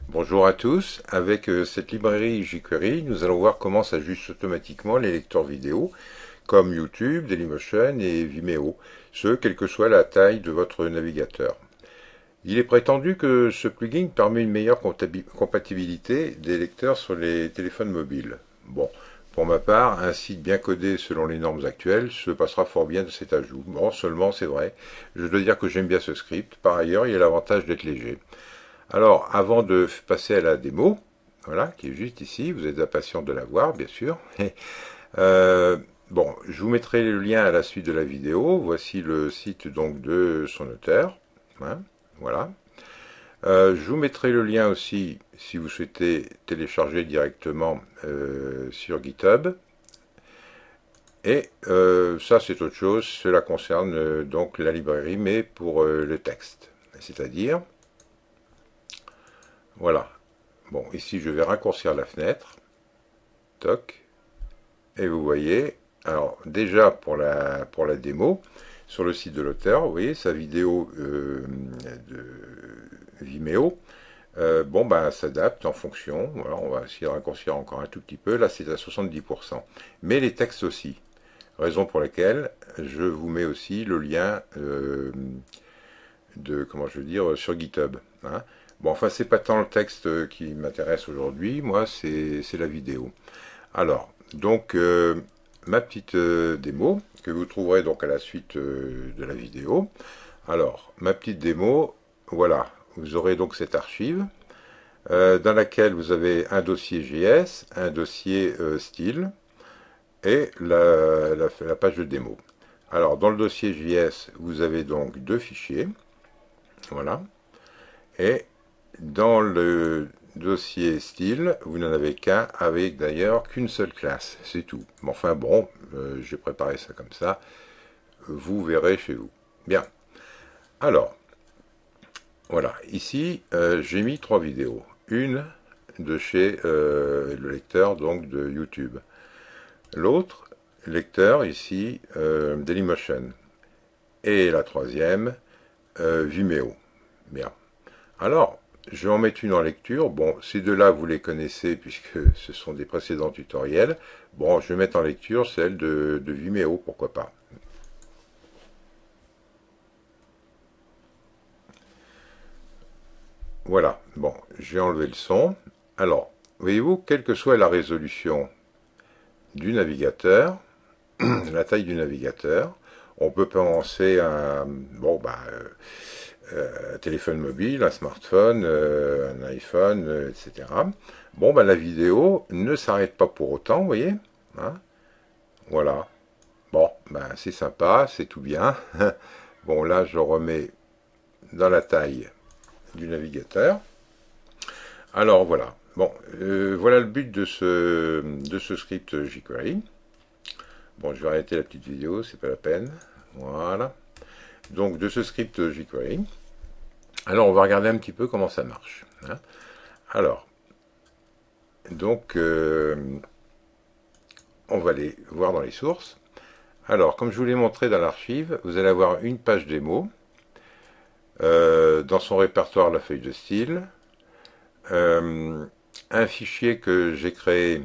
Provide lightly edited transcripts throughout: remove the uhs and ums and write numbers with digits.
Bonjour à tous, avec cette librairie jQuery, nous allons voir comment s'ajustent automatiquement les lecteurs vidéo comme YouTube, Dailymotion et Vimeo, ce quelle que soit la taille de votre navigateur. Il est prétendu que ce plugin permet une meilleure compatibilité des lecteurs sur les téléphones mobiles. Bon, pour ma part, un site bien codé selon les normes actuelles se passera fort bien de cet ajout. Bon, seulement c'est vrai, je dois dire que j'aime bien ce script, par ailleurs il y a l'avantage d'être léger. Alors, avant de passer à la démo, voilà, qui est juste ici, vous êtes impatient de la voir, bien sûr. Bon, je vous mettrai le lien à la suite de la vidéo. Voici le site donc de son auteur. Hein, voilà. Je vous mettrai le lien aussi si vous souhaitez télécharger directement sur GitHub. Et ça, c'est autre chose. Cela concerne donc la librairie, mais pour le texte. C'est-à-dire, voilà. Bon, ici, je vais raccourcir la fenêtre. Toc. Et vous voyez, alors déjà pour la démo, sur le site de l'auteur, vous voyez sa vidéo de Vimeo. Bon, ben, s'adapte en fonction. Voilà, on va essayer de raccourcir encore un tout petit peu. Là, c'est à 70%. Mais les textes aussi. Raison pour laquelle je vous mets aussi le lien comment je veux dire, sur GitHub. Hein. Bon, enfin, c'est pas tant le texte qui m'intéresse aujourd'hui. Moi, c'est la vidéo. Alors, donc, ma petite démo, que vous trouverez donc à la suite de la vidéo. Alors, ma petite démo, voilà, vous aurez donc cette archive, dans laquelle vous avez un dossier JS, un dossier style, et la page de démo. Alors, dans le dossier JS, vous avez donc deux fichiers, voilà, et dans le dossier style, vous n'en avez qu'un, avec d'ailleurs qu'une seule classe, c'est tout. Mais enfin bon, j'ai préparé ça comme ça, vous verrez chez vous. Bien, alors, voilà, ici, j'ai mis trois vidéos. Une de chez le lecteur donc de YouTube. L'autre lecteur ici, Dailymotion. Et la troisième, Vimeo. Bien. Alors, je vais en mettre une en lecture. Bon, ces deux-là, vous les connaissez puisque ce sont des précédents tutoriels. Bon, je vais mettre en lecture celle de Vimeo, pourquoi pas. Voilà, bon, j'ai enlevé le son. Alors, voyez-vous, quelle que soit la résolution du navigateur, la taille du navigateur, on peut penser à bon, bah, un téléphone mobile, un smartphone, un iPhone, etc. Bon, bah, la vidéo ne s'arrête pas pour autant, vous voyez, hein. Voilà. Bon, ben c'est sympa, c'est tout bien. Bon, là, je remets dans la taille du navigateur. Alors, voilà. Bon, voilà le but de ce script jQuery. Bon, je vais arrêter la petite vidéo, c'est pas la peine. Voilà. Donc, de ce script jQuery. Alors, on va regarder un petit peu comment ça marche. Hein. Alors, donc, on va aller voir dans les sources. Alors, comme je vous l'ai montré dans l'archive, vous allez avoir une page démo. Dans son répertoire, la feuille de style. Un fichier que j'ai créé,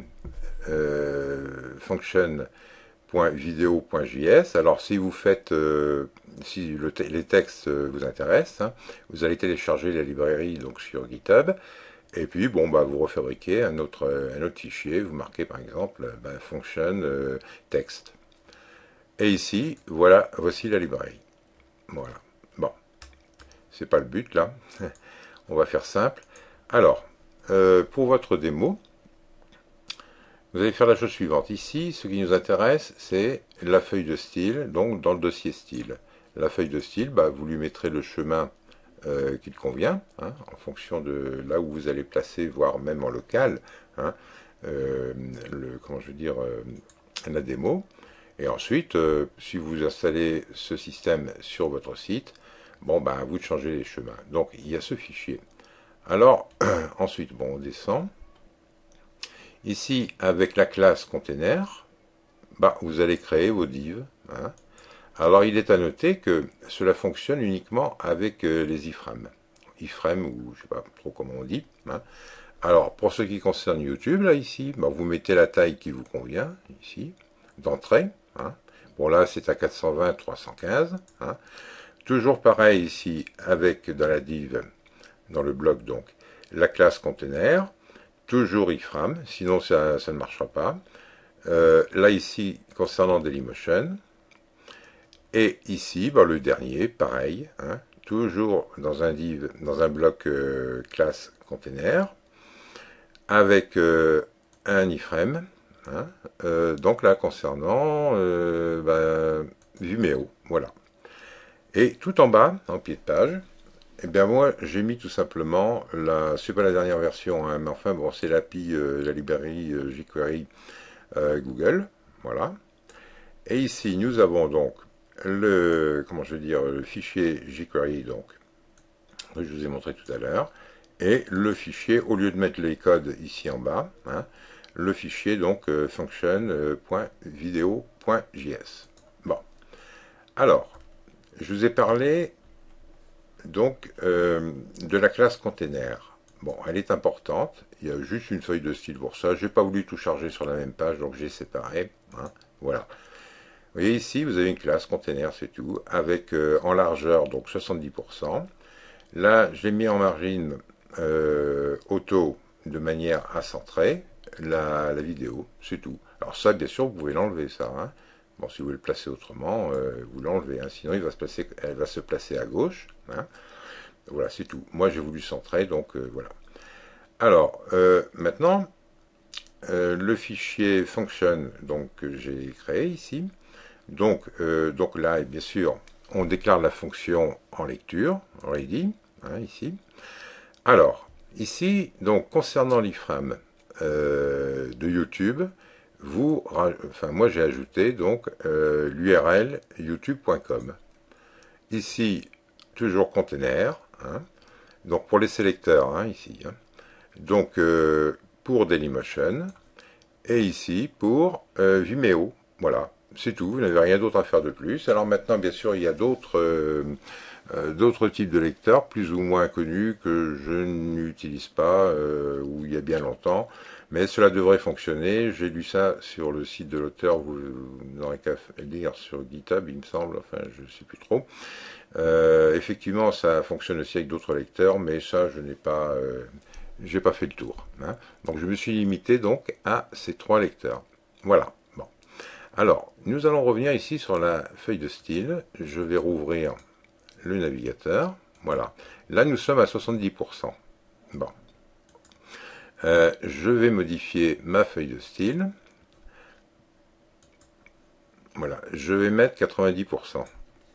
function.video.js. Alors, si vous faites, si les textes vous intéressent, hein, vous allez télécharger la librairie donc sur GitHub. Et puis, bon, bah, vous refabriquez un autre fichier. Vous marquez par exemple function text. Et ici, voilà, voici la librairie. Voilà. Bon, c'est pas le but là. On va faire simple. Alors, pour votre démo, vous allez faire la chose suivante. Ici, ce qui nous intéresse, c'est la feuille de style, donc dans le dossier style. La feuille de style, bah, vous lui mettrez le chemin qu'il convient, hein, en fonction de là où vous allez placer, voire même en local, hein, comment je veux dire, la démo. Et ensuite, si vous installez ce système sur votre site, bon, ben, à vous de changer les chemins. Donc, il y a ce fichier. Alors, ensuite, bon, on descend. Ici, avec la classe container, bah, vous allez créer vos divs. Hein. Alors, il est à noter que cela fonctionne uniquement avec les iframes. iframe, ou je sais pas trop comment on dit. Hein. Alors, pour ce qui concerne YouTube, là, ici, bah, vous mettez la taille qui vous convient, ici, d'entrée. Hein. Bon, là, c'est à 420, 315. Hein. Toujours pareil ici, avec dans la div, dans le bloc, donc, la classe container. Toujours iframe, sinon ça ne marchera pas. Là, ici, concernant Dailymotion. Et ici, bah, le dernier, pareil, hein, toujours dans un div, dans un bloc classe container, avec un iframe. Hein, donc là, concernant bah, Vimeo, voilà. Et tout en bas, en pied de page, eh bien moi, j'ai mis tout simplement, c'est pas la dernière version, hein, mais enfin bon, c'est l'API, la librairie jQuery Google, voilà. Et ici, nous avons donc comment je veux dire, le fichier jQuery, donc, que je vous ai montré tout à l'heure, et le fichier, au lieu de mettre les codes ici en bas, hein, le fichier donc function.video.js. Bon, alors, je vous ai parlé donc de la classe container. Bon, elle est importante, il y a juste une feuille de style pour ça, j'ai pas voulu tout charger sur la même page, donc j'ai séparé, hein, voilà. Vous voyez ici, vous avez une classe container, c'est tout, avec en largeur donc 70%. Là, j'ai mis en margine auto de manière à centrer la vidéo, c'est tout. Alors ça, bien sûr, vous pouvez l'enlever, ça. Hein. Bon, si vous voulez le placer autrement, vous l'enlevez. Hein. Sinon, elle va se placer à gauche. Hein. Voilà, c'est tout. Moi, j'ai voulu centrer, donc voilà. Alors, maintenant, le fichier function donc, que j'ai créé ici. Donc là, bien sûr, on déclare la fonction en lecture, ready, hein, ici. Alors, ici, donc, concernant l'iframe de YouTube, moi j'ai ajouté donc l'URL youtube.com. Ici, toujours container, hein, donc pour les sélecteurs, hein, ici. Hein. Donc, pour Dailymotion, et ici pour Vimeo. Voilà, c'est tout, vous n'avez rien d'autre à faire de plus. Alors maintenant, bien sûr, il y a d'autres types de lecteurs, plus ou moins connus, que je n'utilise pas, ou il y a bien longtemps, mais cela devrait fonctionner. J'ai lu ça sur le site de l'auteur, vous n'aurez qu'à lire sur GitHub, il me semble, enfin, je ne sais plus trop. Effectivement, ça fonctionne aussi avec d'autres lecteurs, mais ça, je n'ai pas... j'ai pas fait le tour. Hein. Donc je me suis limité donc à ces trois lecteurs. Voilà. Bon. Alors, nous allons revenir ici sur la feuille de style. Je vais rouvrir le navigateur. Voilà. Là, nous sommes à 70%. Bon. Je vais modifier ma feuille de style. Voilà. Je vais mettre 90%.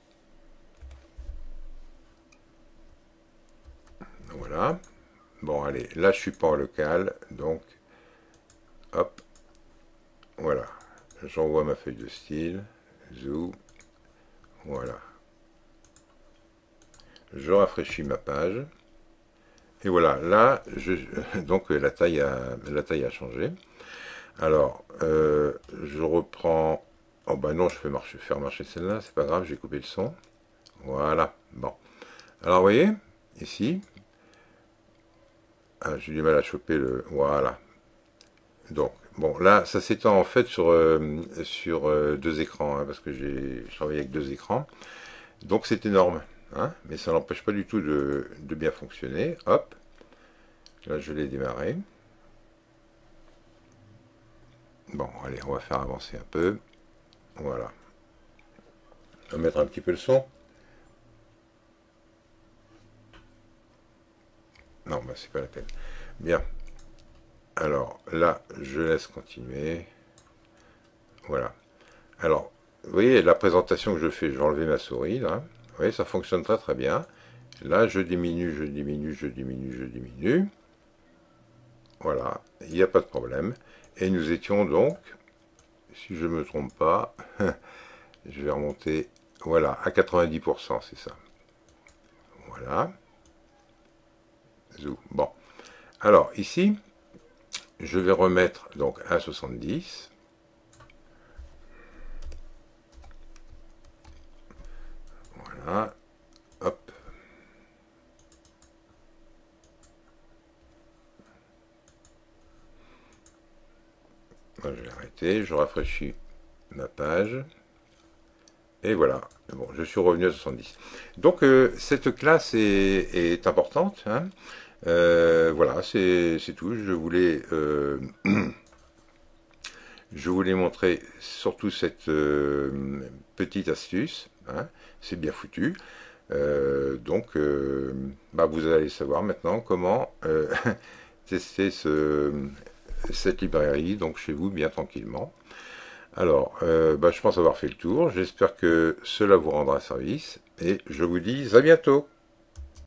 Voilà. Bon, allez. Là, je suis pas en local. Donc, hop. Voilà. J'envoie ma feuille de style. Zoom. Voilà. Je rafraîchis ma page. Et voilà, là, donc la taille a changé. Alors, je reprends. Oh bah non, faire marcher celle-là, c'est pas grave, j'ai coupé le son. Voilà, bon. Alors, vous voyez, ici, j'ai du mal à choper le. Voilà. Donc, bon, là, ça s'étend en fait sur deux écrans, hein, parce que je travaille avec deux écrans. Donc, c'est énorme. Hein, mais ça n'empêche pas du tout de bien fonctionner. Hop, là, je l'ai démarré. Bon, allez, on va faire avancer un peu. Voilà. On va mettre un petit peu le son. Non, bah, c'est pas la peine. Bien. Alors, là, je laisse continuer. Voilà. Alors, vous voyez, la présentation que je fais, je vais enlever ma souris, là. Vous voyez, ça fonctionne très très bien. Là, je diminue, je diminue, je diminue, je diminue. Voilà, il n'y a pas de problème. Et nous étions donc, si je ne me trompe pas, je vais remonter, voilà, à 90%, c'est ça. Voilà. Zoom. Bon. Alors, ici, je vais remettre donc à 70. Voilà. Hop. Je vais arrêter, je rafraîchis ma page. Et voilà, bon, je suis revenu à 70. Donc cette classe est importante. Hein. Voilà, c'est tout. Je voulais montrer surtout cette petite astuce. Hein. C'est bien foutu. Donc, vous allez savoir maintenant comment tester cette librairie donc chez vous bien tranquillement. Alors, je pense avoir fait le tour. J'espère que cela vous rendra service et je vous dis à bientôt.